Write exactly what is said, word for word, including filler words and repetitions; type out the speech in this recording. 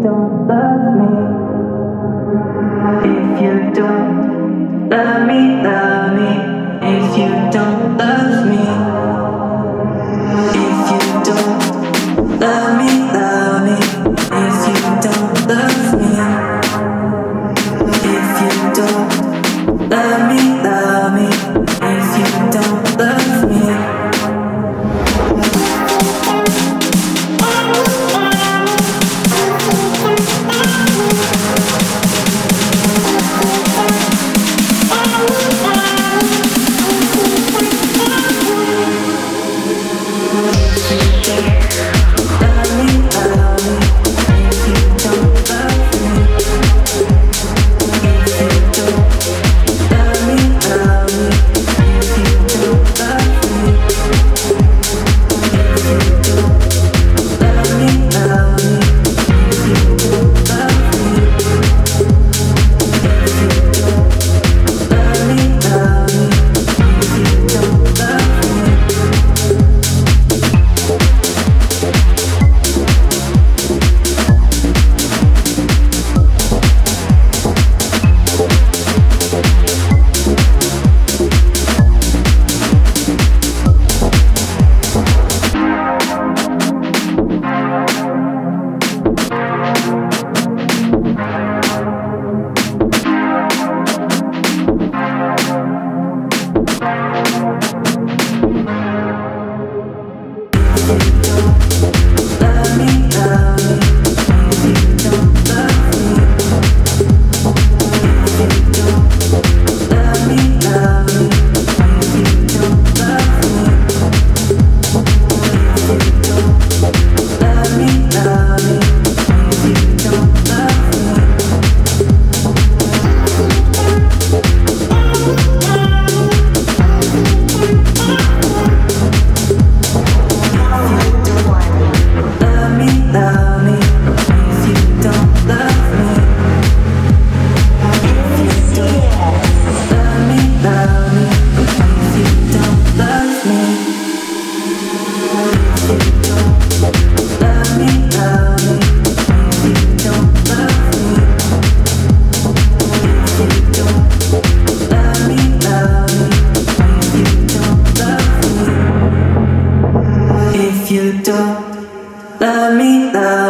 don't love me, if you don't love me, love me, if you don't love me, if you don't love me, love me, if you don't love me, if you don't love me, love me, if you don't love me. If you don't love me, love